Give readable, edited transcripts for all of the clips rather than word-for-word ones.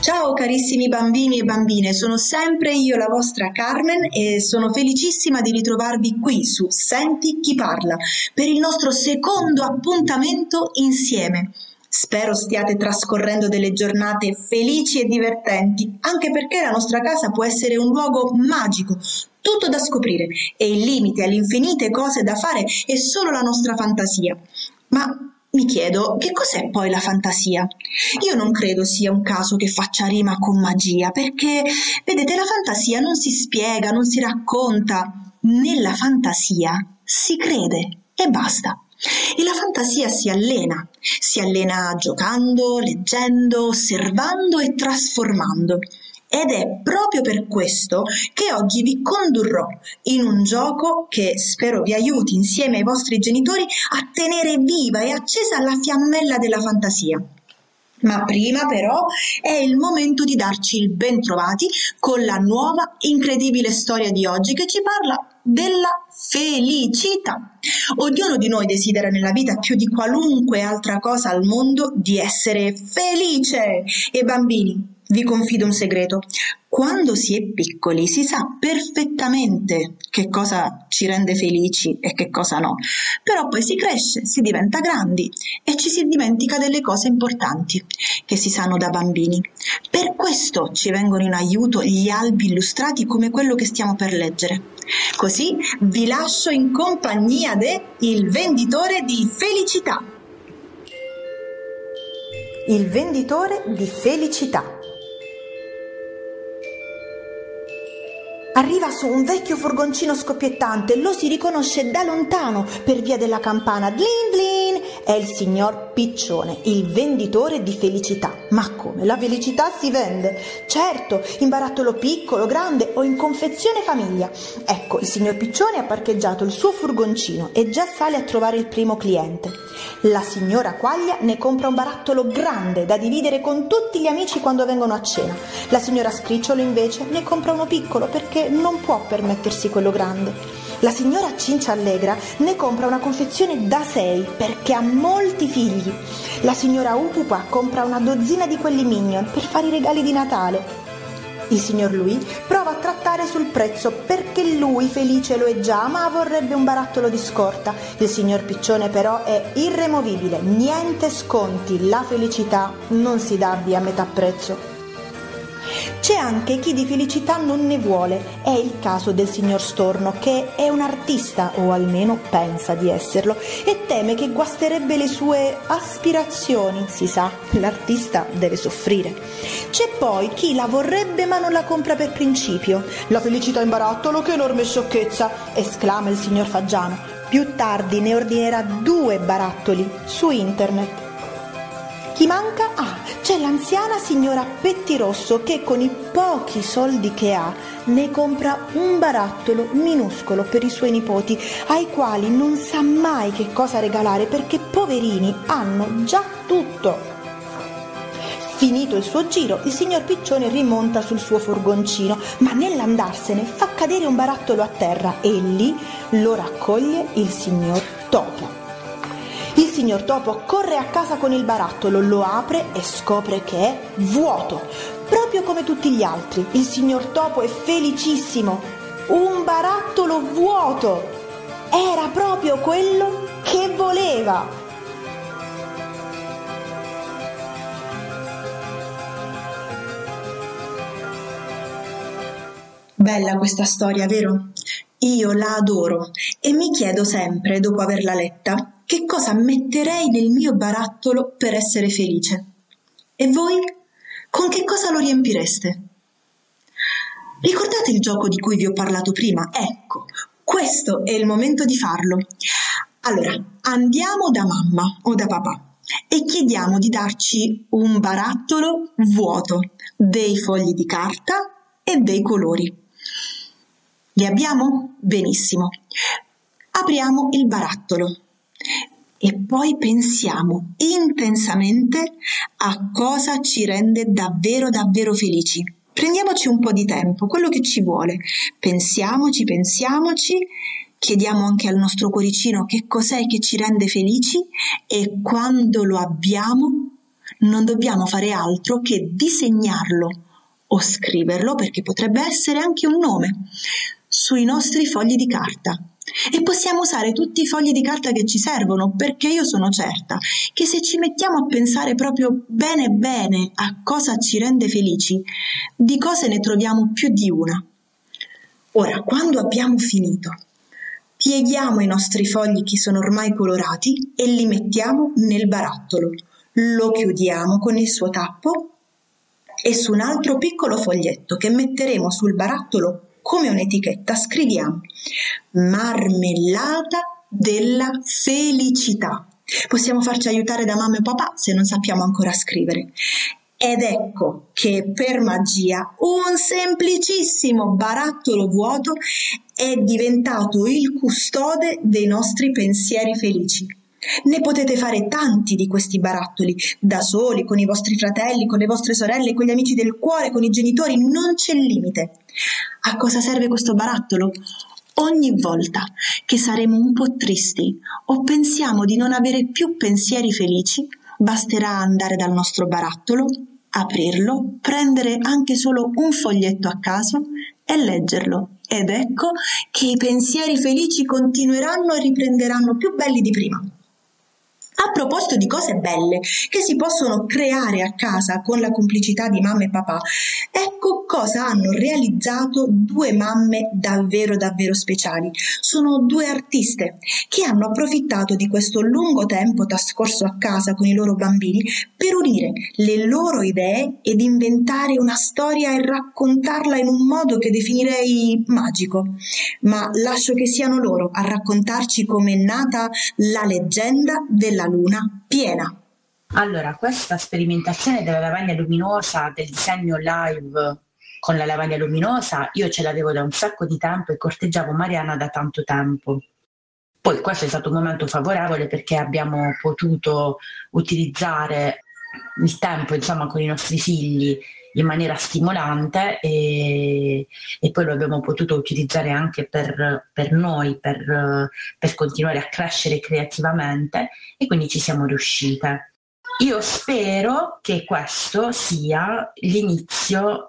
Ciao carissimi bambini e bambine, sono sempre io la vostra Carmen e sono felicissima di ritrovarvi qui su Senti chi parla per il nostro secondo appuntamento insieme. Spero stiate trascorrendo delle giornate felici e divertenti, anche perché la nostra casa può essere un luogo magico, tutto da scoprire e il limite alle infinite cose da fare è solo la nostra fantasia. Ma mi chiedo, che cos'è poi la fantasia? Io non credo sia un caso che faccia rima con magia, perché, vedete, la fantasia non si spiega, non si racconta. Nella fantasia si crede e basta. E la fantasia si allena giocando, leggendo, osservando e trasformando. Ed è proprio per questo che oggi vi condurrò in un gioco che spero vi aiuti insieme ai vostri genitori a tenere viva e accesa la fiammella della fantasia. Ma prima però è il momento di darci il bentrovati con la nuova incredibile storia di oggi che ci parla della felicità. Ognuno di noi desidera nella vita più di qualunque altra cosa al mondo di essere felice. E bambini, vi confido un segreto. Quando si è piccoli si sa perfettamente che cosa ci rende felici e che cosa no, però poi si cresce, si diventa grandi e ci si dimentica delle cose importanti che si sanno da bambini. Per questo ci vengono in aiuto gli albi illustrati come quello che stiamo per leggere. Così vi lascio in compagnia del venditore di felicità. Il venditore di felicità. Arriva su un vecchio furgoncino scoppiettante, lo si riconosce da lontano per via della campana. Glin glin! È il signor Piccione, il venditore di felicità. Ma come? La felicità si vende? Certo, in barattolo piccolo, grande o in confezione famiglia. Ecco, il signor Piccione ha parcheggiato il suo furgoncino e già sale a trovare il primo cliente. La signora Quaglia ne compra un barattolo grande da dividere con tutti gli amici quando vengono a cena. La signora Scricciolo invece ne compra uno piccolo perché non può permettersi quello grande. La signora Cincia Allegra ne compra una confezione da 6 perché ha molti figli. La signora Upupa compra una dozzina di quelli Minion per fare i regali di Natale. Il signor Louis prova a trattare sul prezzo perché lui felice lo è già, ma vorrebbe un barattolo di scorta. Il signor Piccione però è irremovibile, niente sconti, la felicità non si dà via a metà prezzo. C'è anche chi di felicità non ne vuole, è il caso del signor Storno che è un artista, o almeno pensa di esserlo, e teme che guasterebbe le sue aspirazioni. Si sa, l'artista deve soffrire. C'è poi chi la vorrebbe ma non la compra per principio. La felicità in barattolo, che enorme sciocchezza, esclama il signor Faggiano. Più tardi ne ordinerà 2 barattoli su internet. Chi manca? C'è l'anziana signora Pettirosso che con i pochi soldi che ha ne compra un barattolo minuscolo per i suoi nipoti, ai quali non sa mai che cosa regalare perché poverini hanno già tutto. Finito il suo giro, il signor Piccione rimonta sul suo furgoncino, ma nell'andarsene fa cadere un barattolo a terra e lì lo raccoglie il signor Topo. Il signor Topo corre a casa con il barattolo, lo apre e scopre che è vuoto, proprio come tutti gli altri. Il signor Topo è felicissimo. Un barattolo vuoto! Era proprio quello che voleva! Bella questa storia, vero? Io la adoro e mi chiedo sempre, dopo averla letta, che cosa metterei nel mio barattolo per essere felice. E voi? Con che cosa lo riempireste? Ricordate il gioco di cui vi ho parlato prima? Ecco, questo è il momento di farlo. Allora, andiamo da mamma o da papà e chiediamo di darci un barattolo vuoto, dei fogli di carta e dei colori. Li abbiamo? Benissimo. Apriamo il barattolo e poi pensiamo intensamente a cosa ci rende davvero davvero felici. Prendiamoci un po' di tempo, quello che ci vuole. Pensiamoci, chiediamo anche al nostro cuoricino che cos'è che ci rende felici e quando lo abbiamo non dobbiamo fare altro che disegnarlo o scriverlo, perché potrebbe essere anche un nome, sui nostri fogli di carta. E possiamo usare tutti i fogli di carta che ci servono, perché io sono certa che se ci mettiamo a pensare proprio bene bene a cosa ci rende felici, di cose ne troviamo più di una. Ora, quando abbiamo finito, pieghiamo i nostri fogli che sono ormai colorati e li mettiamo nel barattolo, lo chiudiamo con il suo tappo e su un altro piccolo foglietto che metteremo sul barattolo come un'etichetta scriviamo marmellata della felicità. Possiamo farci aiutare da mamma e papà se non sappiamo ancora scrivere. Ed ecco che per magia un semplicissimo barattolo vuoto è diventato il custode dei nostri pensieri felici. Ne potete fare tanti di questi barattoli, da soli, con i vostri fratelli, con le vostre sorelle, con gli amici del cuore, con i genitori, non c'è limite. A cosa serve questo barattolo? Ogni volta che saremo un po' tristi o pensiamo di non avere più pensieri felici, basterà andare dal nostro barattolo, aprirlo, prendere anche solo un foglietto a caso e leggerlo. Ed ecco che i pensieri felici continueranno e riprenderanno più belli di prima. A proposito di cose belle che si possono creare a casa con la complicità di mamma e papà, ecco cosa hanno realizzato due mamme davvero davvero speciali. Sono due artiste che hanno approfittato di questo lungo tempo trascorso a casa con i loro bambini per unire le loro idee ed inventare una storia e raccontarla in un modo che definirei magico. Ma lascio che siano loro a raccontarci come è nata la leggenda della luna piena. Allora, questa sperimentazione della lavagna luminosa, del disegno live con la lavagna luminosa, io ce l'avevo da un sacco di tempo e corteggiavo Mariana da tanto tempo. Poi questo è stato un momento favorevole perché abbiamo potuto utilizzare il tempo, insomma, con i nostri figli in maniera stimolante e poi lo abbiamo potuto utilizzare anche per noi, per continuare a crescere creativamente, e quindi ci siamo riuscite. Io spero che questo sia l'inizio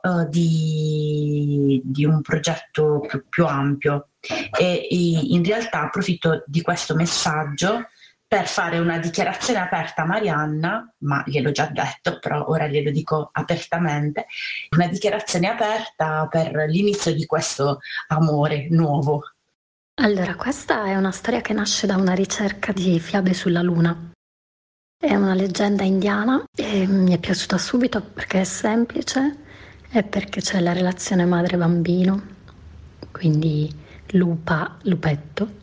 di un progetto più ampio e in realtà approfitto di questo messaggio per fare una dichiarazione aperta a Marianna, ma gliel'ho già detto, però ora glielo dico apertamente, una dichiarazione aperta per l'inizio di questo amore nuovo. Allora, questa è una storia che nasce da una ricerca di fiabe sulla luna. È una leggenda indiana e mi è piaciuta subito perché è semplice e perché c'è la relazione madre-bambino, quindi lupetto,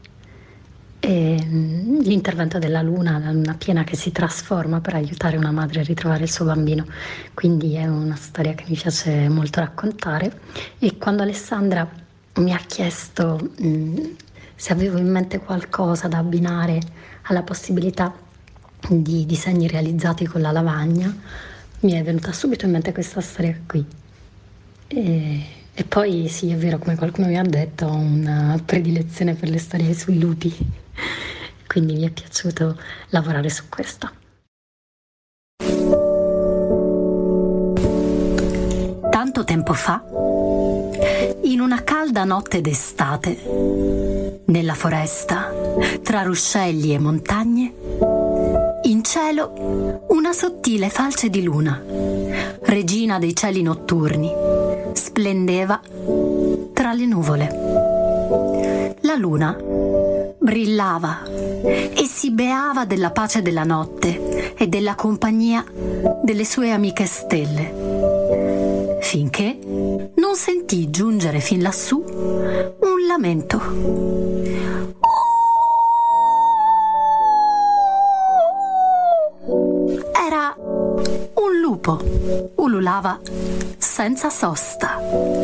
e l'intervento della luna piena che si trasforma per aiutare una madre a ritrovare il suo bambino. Quindi è una storia che mi piace molto raccontare, e quando Alessandra mi ha chiesto se avevo in mente qualcosa da abbinare alla possibilità di disegni realizzati con la lavagna, mi è venuta subito in mente questa storia qui. E poi sì, è vero, come qualcuno mi ha detto, ho una predilezione per le storie sui lupi, quindi mi è piaciuto lavorare su questo. Tanto tempo fa, in una calda notte d'estate, nella foresta, tra ruscelli e montagne, in cielo una sottile falce di luna, regina dei cieli notturni, splendeva tra le nuvole. La luna brillava e si beava della pace della notte e della compagnia delle sue amiche stelle, finché non sentì giungere fin lassù un lamento. Era un lupo, ululava senza sosta.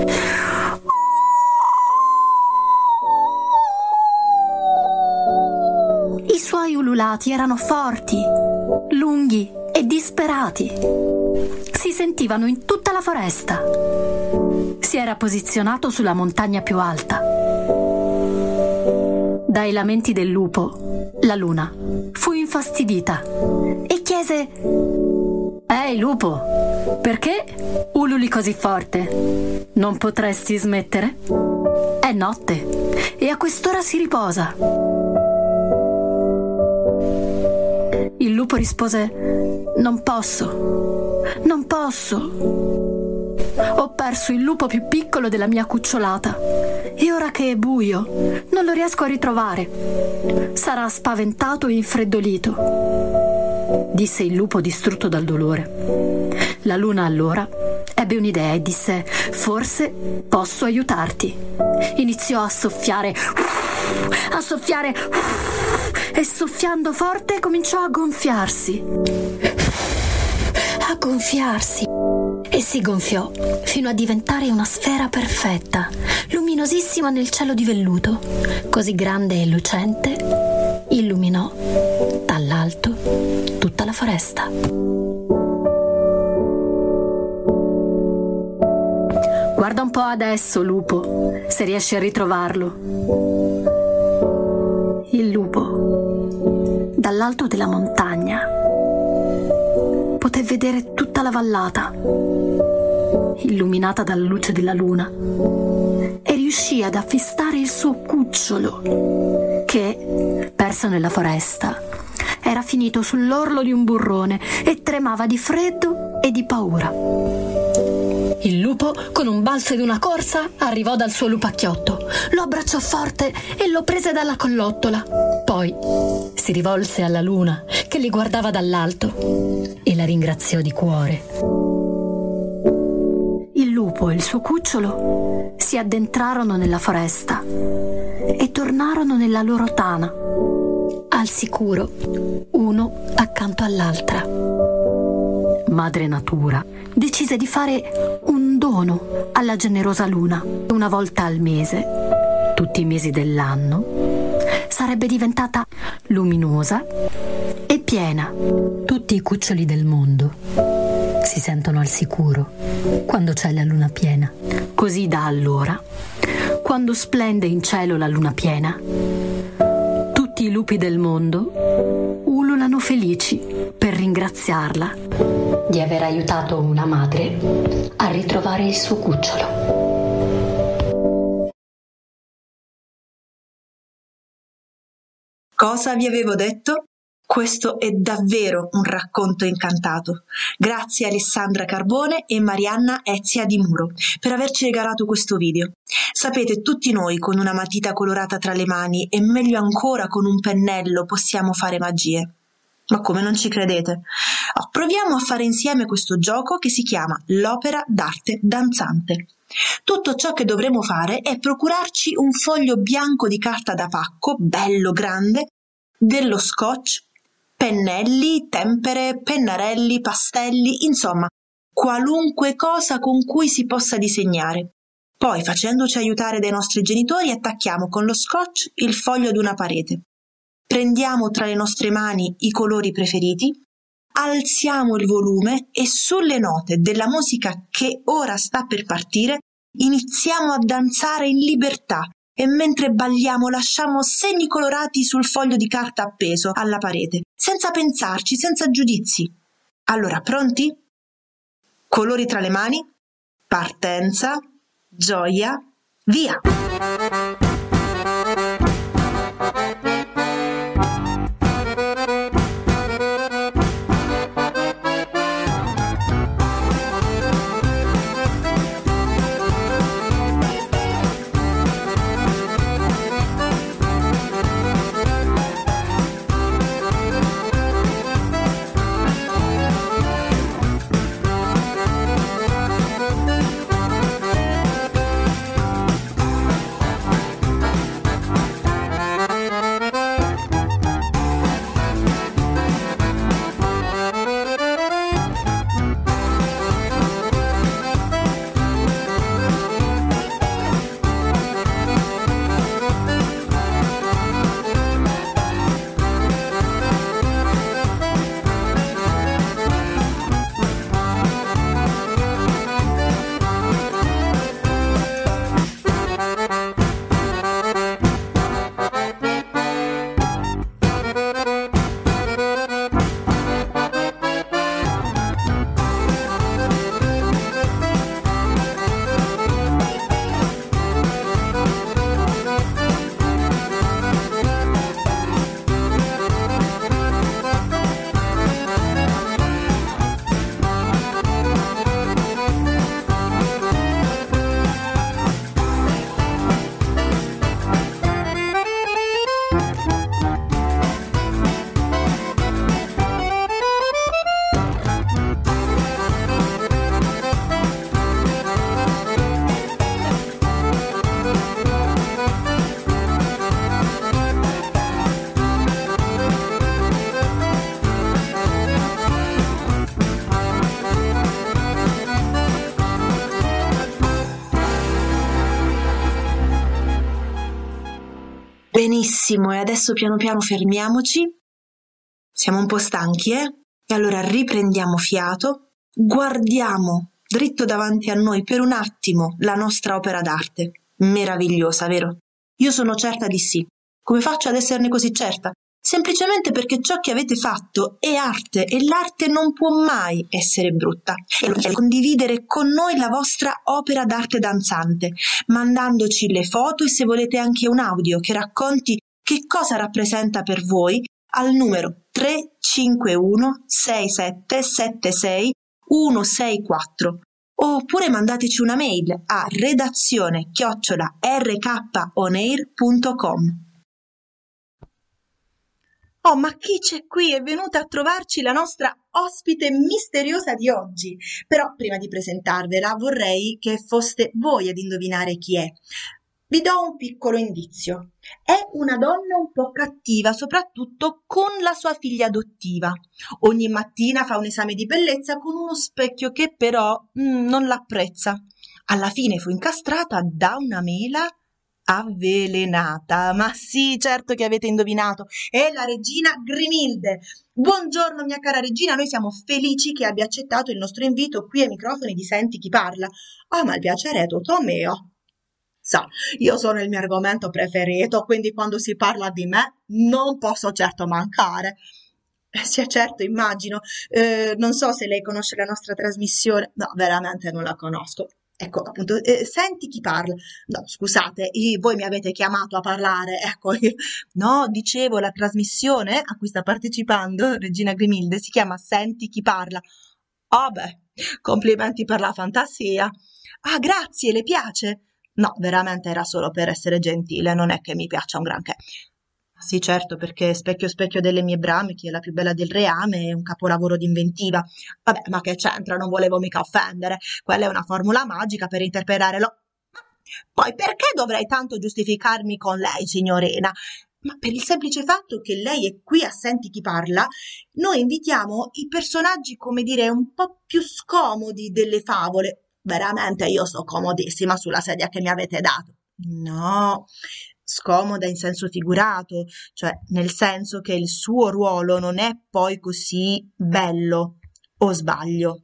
I suoi ululati erano forti, lunghi e disperati. Si sentivano in tutta la foresta. Si era posizionato sulla montagna più alta. Dai lamenti del lupo, la luna fu infastidita e chiese: Ehi lupo, perché ululi così forte? Non potresti smettere? È notte e a quest'ora si riposa. Il lupo rispose: non posso. Ho perso il lupo più piccolo della mia cucciolata e ora che è buio non lo riesco a ritrovare. Sarà spaventato e infreddolito, disse il lupo distrutto dal dolore. La luna allora ebbe un'idea e disse: forse posso aiutarti. Iniziò a soffiare e soffiando forte cominciò a gonfiarsi e si gonfiò fino a diventare una sfera perfetta, luminosissima nel cielo di velluto, così grande e lucente illuminò dall'alto tutta la foresta. Guarda un po' adesso, lupo, se riesci a ritrovarlo. Il lupo, dall'alto della montagna, poté vedere tutta la vallata, illuminata dalla luce della luna, e riuscì ad avvistare il suo cucciolo, che, perso nella foresta, era finito sull'orlo di un burrone e tremava di freddo e di paura. Il lupo, con un balzo ed una corsa, arrivò dal suo lupacchiotto, lo abbracciò forte e lo prese dalla collottola. Poi si rivolse alla luna, che li guardava dall'alto, e la ringraziò di cuore. Il lupo e il suo cucciolo si addentrarono nella foresta e tornarono nella loro tana, al sicuro, uno accanto all'altra. Madre Natura decise di fare un dono alla generosa luna. Una volta al mese, tutti i mesi dell'anno, sarebbe diventata luminosa e piena. Tutti i cuccioli del mondo si sentono al sicuro quando c'è la luna piena. Così da allora, quando splende in cielo la luna piena, tutti i lupi del mondo ululano felici per ringraziarla di aver aiutato una madre a ritrovare il suo cucciolo. Cosa vi avevo detto? Questo è davvero un racconto incantato. Grazie a Alessandra Carbone e Marianna Ezia Di Muro per averci regalato questo video. Sapete, tutti noi con una matita colorata tra le mani e meglio ancora con un pennello possiamo fare magie. Ma come, non ci credete? Proviamo a fare insieme questo gioco che si chiama l'opera d'arte danzante. Tutto ciò che dovremo fare è procurarci un foglio bianco di carta da pacco, bello grande, dello scotch, pennelli, tempere, pennarelli, pastelli, insomma, qualunque cosa con cui si possa disegnare. Poi, facendoci aiutare dai nostri genitori, attacchiamo con lo scotch il foglio ad una parete. Prendiamo tra le nostre mani i colori preferiti, alziamo il volume e sulle note della musica che ora sta per partire iniziamo a danzare in libertà e mentre balliamo lasciamo segni colorati sul foglio di carta appeso alla parete, senza pensarci, senza giudizi. Allora, pronti? Colori tra le mani, partenza, gioia, via! Benissimo, e adesso piano piano fermiamoci. Siamo un po' stanchi, eh? E allora riprendiamo fiato, guardiamo dritto davanti a noi per un attimo la nostra opera d'arte. Meravigliosa, vero? Io sono certa di sì. Come faccio ad esserne così certa? Semplicemente perché ciò che avete fatto è arte e l'arte non può mai essere brutta. E allora condividere con noi la vostra opera d'arte danzante, mandandoci le foto e se volete anche un audio che racconti che cosa rappresenta per voi al numero 351 6776 164 oppure mandateci una mail a redazione@rkonair.com. Oh, ma chi c'è qui? È venuta a trovarci la nostra ospite misteriosa di oggi. Però prima di presentarvela vorrei che foste voi ad indovinare chi è. Vi do un piccolo indizio. È una donna un po' cattiva, soprattutto con la sua figlia adottiva. Ogni mattina fa un esame di bellezza con uno specchio che però non l'apprezza. Alla fine fu incastrata da una mela avvelenata. Ma sì, certo che avete indovinato, è la regina Grimilde. Buongiorno mia cara regina, noi siamo felici che abbia accettato il nostro invito qui ai microfoni di Senti chi parla. Ah, ma il piacere è tutto mio. Sa, io sono il mio argomento preferito, quindi quando si parla di me non posso certo mancare. Sì, certo, immagino. Non so se lei conosce la nostra trasmissione. No, veramente non la conosco. Ecco, appunto, senti chi parla. No, scusate, voi mi avete chiamato a parlare. Ecco, no, dicevo, la trasmissione a cui sta partecipando Regina Grimilde si chiama Senti chi parla. Oh, beh, complimenti per la fantasia. Ah, grazie, le piace? No, veramente era solo per essere gentile, non è che mi piaccia un granché. Sì, certo, perché Specchio Specchio delle mie brame, chi è la più bella del reame, è un capolavoro d'inventiva. Vabbè, ma che c'entra? Non volevo mica offendere. Quella è una formula magica per interpretare lo... Poi perché dovrei tanto giustificarmi con lei, signorina? Ma per il semplice fatto che lei è qui a Senti chi parla, noi invitiamo i personaggi, come dire, un po' più scomodi delle favole. Veramente io sto comodissima sulla sedia che mi avete dato. No, scomoda in senso figurato, cioè nel senso che il suo ruolo non è poi così bello, o sbaglio?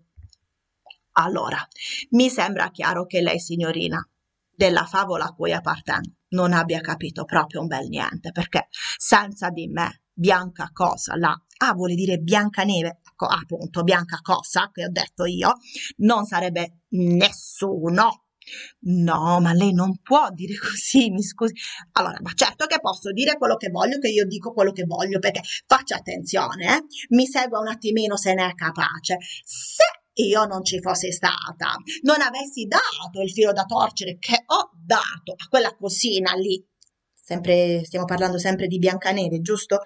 Allora, mi sembra chiaro che lei, signorina, della favola a cui appartengo, non abbia capito proprio un bel niente, perché senza di me, Bianca cosa là? Ah, vuole dire Biancaneve, ecco, appunto, Bianca cosa, che ho detto io, non sarebbe nessuno. No, ma lei non può dire così, mi scusi. Allora, ma certo che posso dire quello che voglio, che io dico quello che voglio, perché faccia attenzione, mi segua un attimino se ne è capace. Se io non ci fossi stata, non avessi dato il filo da torcere che ho dato a quella cosina lì, sempre, stiamo parlando sempre di Biancaneve, giusto?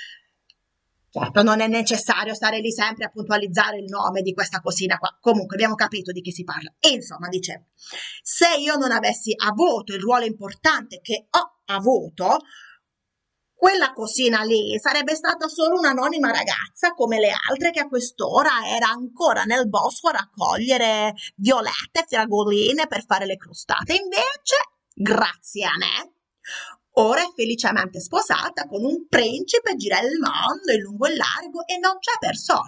Certo, non è necessario stare lì sempre a puntualizzare il nome di questa cosina qua. Comunque abbiamo capito di chi si parla. E insomma, dicevo, se io non avessi avuto il ruolo importante che ho avuto, quella cosina lì sarebbe stata solo un'anonima ragazza come le altre che a quest'ora era ancora nel bosco a raccogliere violette e fragoline per fare le crostate. Invece, grazie a me, ora è felicemente sposata con un principe, gira il mondo in lungo e largo e non c'è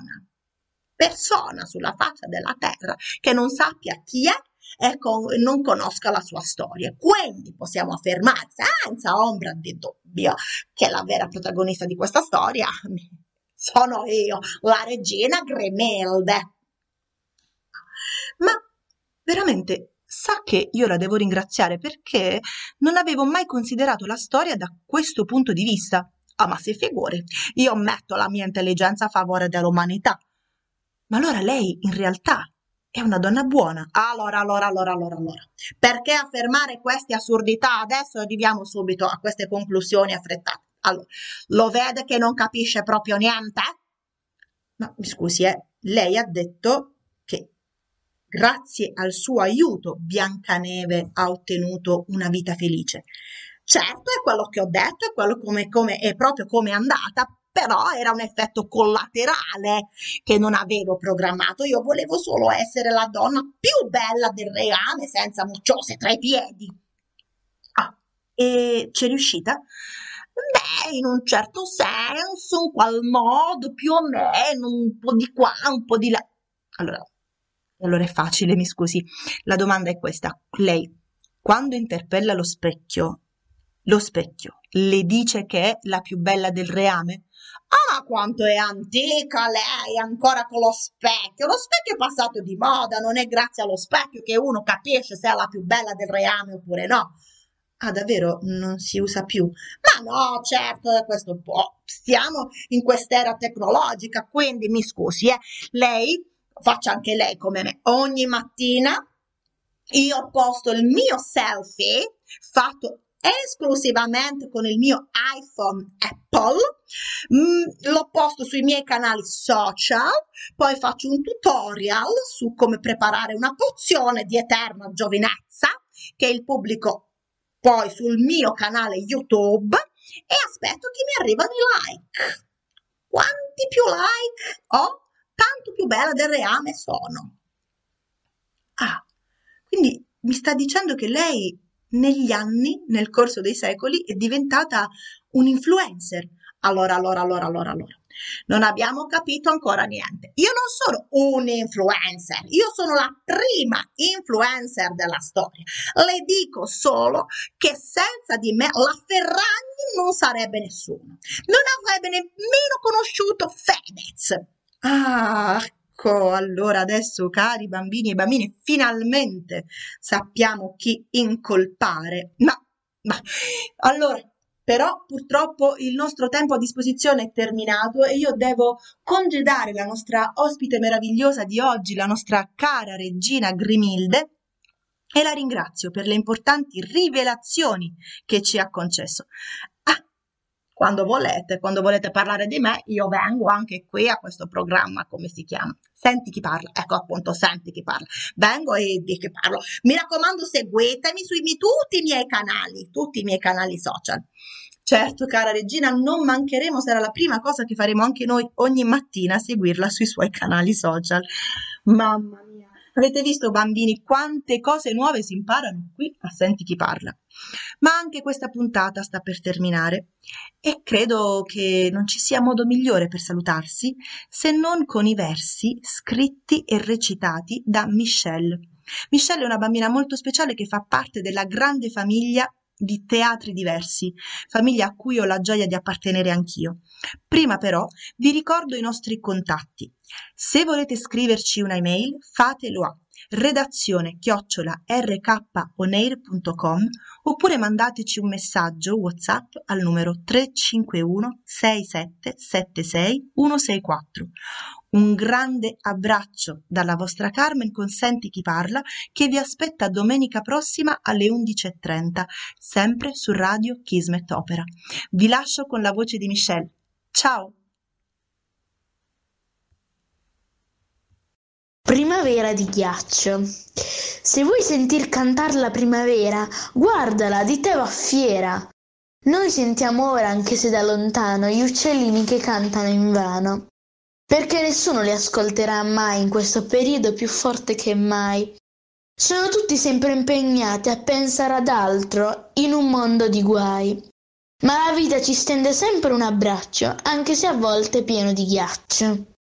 persona sulla faccia della terra che non sappia chi è e non conosca la sua storia. Quindi possiamo affermare senza ombra di dubbio che la vera protagonista di questa storia sono io, la regina Grimilde. Ma veramente sa che io la devo ringraziare perché non avevo mai considerato la storia da questo punto di vista. Ah, ma si figuri, io metto la mia intelligenza a favore dell'umanità. Ma allora lei in realtà è una donna buona. Allora. Perché affermare queste assurdità? Adesso arriviamo subito a queste conclusioni affrettate. Allora, lo vede che non capisce proprio niente? Ma mi scusi, lei ha detto che grazie al suo aiuto Biancaneve ha ottenuto una vita felice. Certo, è quello che ho detto, è quello è proprio come è andata, però era un effetto collaterale che non avevo programmato. Io volevo solo essere la donna più bella del reame, senza mucciose tra i piedi. Ah, e c'è riuscita? Beh, in un certo senso, in qual modo, più o meno, un po' di qua, un po' di là. Allora è facile, mi scusi. La domanda è questa. Lei, quando interpella lo specchio le dice che è la più bella del reame? Ah, ma quanto è antica lei, ancora con lo specchio! Lo specchio è passato di moda, non è grazie allo specchio che uno capisce se è la più bella del reame oppure no. Ah, davvero? Non si usa più? Ma no, certo, questo un po'. Stiamo in quest'era tecnologica, quindi mi scusi, lei, faccia anche lei come me, ogni mattina io posto il mio selfie fatto esclusivamente con il mio iPhone Apple, lo posto sui miei canali social, poi faccio un tutorial su come preparare una pozione di eterna giovinezza che il pubblico poi sul mio canale YouTube e aspetto che mi arrivano i like. Quanti più like ho, tanto più bella del reame sono. Ah, quindi mi sta dicendo che lei negli anni, nel corso dei secoli, è diventata un influencer. Allora. Non abbiamo capito ancora niente. Io non sono un influencer, io sono la prima influencer della storia. Le dico solo che senza di me la Ferragni non sarebbe nessuno. Non avrebbe nemmeno conosciuto Fedez. Ah, ecco, allora adesso, cari bambini e bambine, finalmente sappiamo chi incolpare. Ma allora, però purtroppo il nostro tempo a disposizione è terminato e io devo congedare la nostra ospite meravigliosa di oggi, la nostra cara regina Grimilde, e la ringrazio per le importanti rivelazioni che ci ha concesso. Quando volete parlare di me, io vengo anche qui a questo programma, come si chiama? Senti chi parla, ecco appunto, senti chi parla. Vengo e di chi parlo. Mi raccomando, seguitemi sui tutti i miei canali social. Certo, cara regina, non mancheremo, sarà la prima cosa che faremo anche noi ogni mattina, seguirla sui suoi canali social. Mamma mia. Avete visto, bambini, quante cose nuove si imparano qui a Senti chi parla. Ma anche questa puntata sta per terminare e credo che non ci sia modo migliore per salutarsi se non con i versi scritti e recitati da Michelle. Michelle è una bambina molto speciale che fa parte della grande famiglia di Teatri Diversi, famiglia a cui ho la gioia di appartenere anch'io. Prima però vi ricordo i nostri contatti. Se volete scriverci una email, fatelo a redazione@rkonair.com oppure mandateci un messaggio WhatsApp al numero 351 6776 164. Un grande abbraccio dalla vostra Carmen con Senti chi parla, che vi aspetta domenica prossima alle 11:30, sempre su Radio Kismet Opera. Vi lascio con la voce di Michelle. Ciao! Primavera di ghiaccio. Se vuoi sentir cantare la primavera, guardala, di te va fiera. Noi sentiamo ora, anche se da lontano, gli uccellini che cantano invano, perché nessuno li ascolterà mai in questo periodo più forte che mai. Sono tutti sempre impegnati a pensare ad altro in un mondo di guai. Ma la vita ci stende sempre un abbraccio, anche se a volte è pieno di ghiaccio.